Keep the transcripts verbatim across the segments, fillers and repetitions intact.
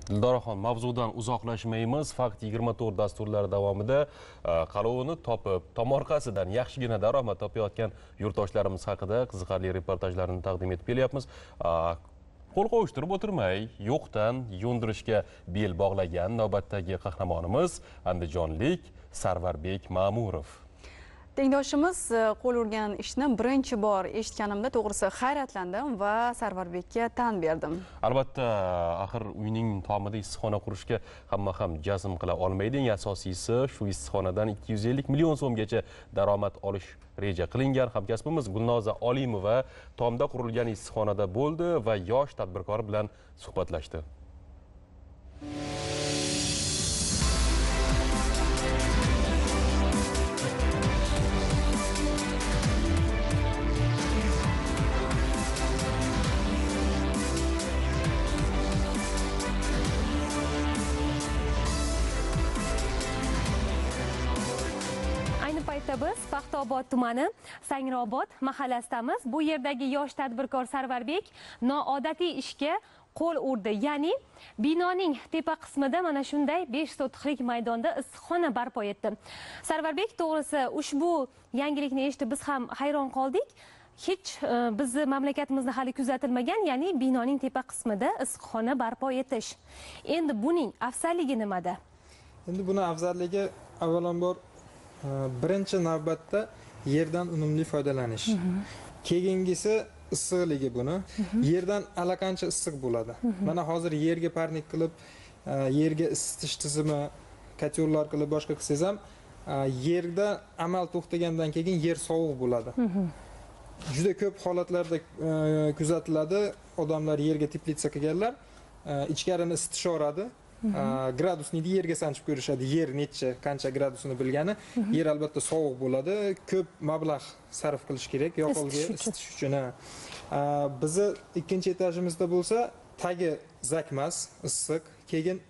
Dildoraxon, mavzudan uzoqlashmaymiz. Fakt yigirma to'rt dasturlari davomida qalovini topib, tomorqasidan yaxshigina daromad topayotgan yurtdoshlarimiz haqida qiziqarli reportajlarni taqdim etib kelyapmiz. Qo'l qovushtirib o'tirmay, yo'qdan yo'ndirishga bel bog'lagan navbatdagi qahramonimiz andijonlik Sarvarbek Ma'murov. Tengdoshimiz qo'l urgan ishni birinchi bor eshitganimda to'g'risi hayratlandim va Sarvarbekka tan berdim. Albatta, axir uyning tomida issiqxona qurishga hamma ham jazm qila olmaydi. Eng asosiysi shu issiqxonadan ikki yuz ellik million so'mgacha daromad olish reja qilingan. Hamkasbimiz Gulnoza Olimova tomda qurilgan issiqxonada bo'ldi va yosh tadbirkor bilan suhbatlashdi. Biz Paxtaobod tumani Sangrobod mahallasidamiz. Bu yerdagi yosh tadbirkor Sarvarbek noodatiy ishga qo'l urdi. Ya'ni binoning tepa qismida mana shunday besh sotixlik maydonda issiqxona barpo etdi. Sarvarbek to'g'risi ushbu yangilikni eshitib biz ham hayron qoldik. Hech bizni mamlakatimizda hali kuzatilmagan, ya'ni binoning tepa qismida issiqxona barpo etish. Endi buning afzalligi nimada? Endi buni afzalligi avvalambor birinchi navbatda yerdan unumli foydalanish. Keyingisi issiqligi buni. Yerdan allaqancha issiq bo'ladi. Mana hozir yerga parnik qilib, yerga isitish tizimi, kotellar qilib boshqa qilsangiz ham, yerda amal to'xtagandan keyin yer sovuq bo'ladi. Juda ko'p holatlarda kuzatiladi. Odamlar yerga teplitsa qilganlar, ichkarini isitishaveradi. Gradusni yerga sanchib ko'rishadi. Yer necha, qancha gradusini bilgani. Yer albatta sovuq bo'ladi. Ko'p mablag' sarf qilish kerak yoqilg'i isitish uchun. Bizi ikkinchi etajimizda bo'lsa, tagi zakmas, issiq. Keyin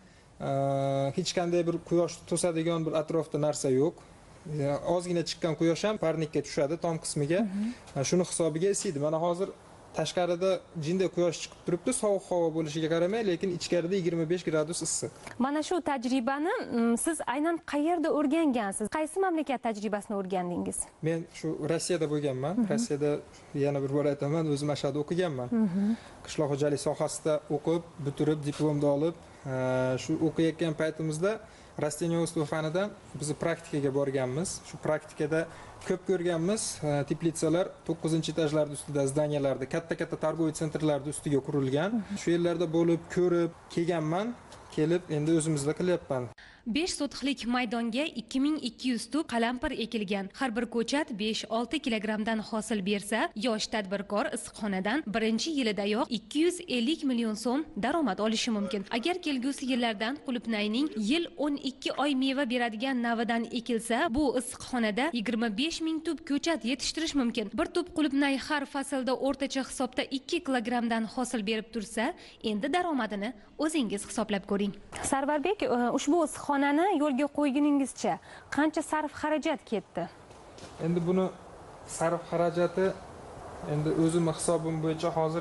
hech qanday bir quyosh to'sadigan bir atrofda narsa yo'q. Ozgina chiqqan quyosh ham parnikka tushadi tom qismiga. Shuni hisobiga isiydi. Mana hozir tashqarida jinday quyosh chiqib turibdi, sovuq havo bo'lishiga qaramay, lekin ichkarida yigirma besh gradus issiq. Mana shu tajribani siz aynan qayerda o'rgangansiz? Qaysi mamlakat tajribasini o'rgandingiz? Men shu Rossiyada bo'lganman. Rossiyada yana bir bor aytaman, o'zim ashada o'qiganman. Qishloq xo'jalik sohasida o'qib, bitirib, diplomni olib, shu o'qiyotgan paytimizda rasteniyovostvo fanidan biz praktikaga borganmiz. Shu praktikada ko'p ko'rganmiz. Teplitsalar to'qqizinchi etajlarda ustida, zdaniyalarda, katta-katta targoviy sentrlarda ustiga qurilgan. Shu yerlarda bo'lib, ko'rib, kelganman. Kelib, endi o'zimizda qilyapman. besh sotixlik maydonga ikki ming ikki yuz tup qalampir ekilgan. Har bir ko'chat besh olti kilogrammdan hosil bersa, yosh tadbirkor issiqxonadan birinchi yilidayoq ikki yuz ellik million so'm daromad olishi mumkin. Agar kelgusi yillardan qulupnayning yil o'n ikki oy meva beradigan navidan ekilsa, bu issiqxonada yigirma besh ming tup ko'chat yetishtirish mumkin. Bir tup qulupnay har faslda o'rtacha hisobda ikki kilogrammdan hosil berib tursa, endi daromadini o'zingiz hisoblab ko'ring. Sarvarbek, ushbu issiqxonani yo'lga qo'yguningizcha qancha sarf xarajat ketdi? Endi buni sarf xarajati endi o'zim hisobim bo'yicha hozir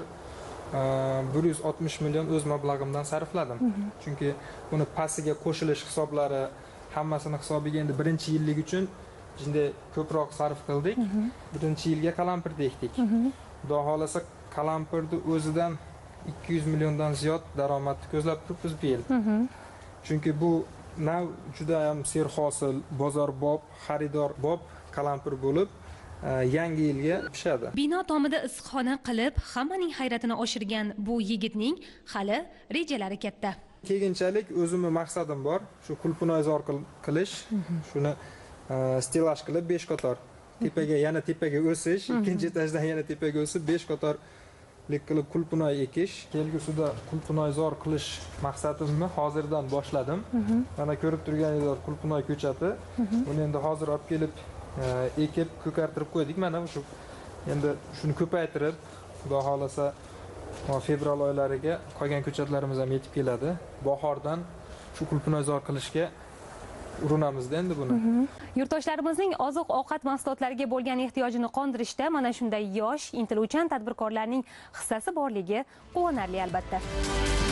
bir yuz oltmish million o'z mablag'imdan sarfladim. Chunki buni pastiga qo'shilish hisoblari hammasini hisobiga endi birinchi yillik uchun jinday ko'proq sarf qildik. Birinchi yilga qalampir ekdik. Xudo xolasa qalampirni o'zidan ikki yuz milliondan ziyod daromadni ko'zlab turibmiz bu yil. Chunki bu nav juda ham serhosil, bozorbob, xaridorbob qalampir bo'lib, yangi yilga pishadi. Bino tomida issiqxona qilib, hammaning hayratini oshirgan bu yigitning hali rejalari katta. Keyinchalik o'zimning maqsadim bor, shu qulpunoyzor qilish, shuni stilaj qilib besh qator tepaga, yana tepaga o'sish, ikkinchi etajdan yana tepaga o'sib besh qator qilib qulpunoy ekish, kelgusida qulpunoyzor qilish maqsadimni hozirdan boshladim. Mana ko'rib turganingizdek qulpunoy ko'chati. Buni endi hozir olib kelib ekib, ko'kartirib qo'ydik. Mana shu endi shuni ko'paytirib, xudo xolasa fevral oylariga qolgan ko'chatlarimiz ham yetib keladi. Bahordan shu qulpunoyzor qilishga urinamizda endi buni. Yurtdoshlarimizning oziq-ovqat mahsulotlariga bo'lgan ehtiyojini qondirishda mana shunday yosh, intiluvchan tadbirkorlarning hissasi borligi quvonarli albatta.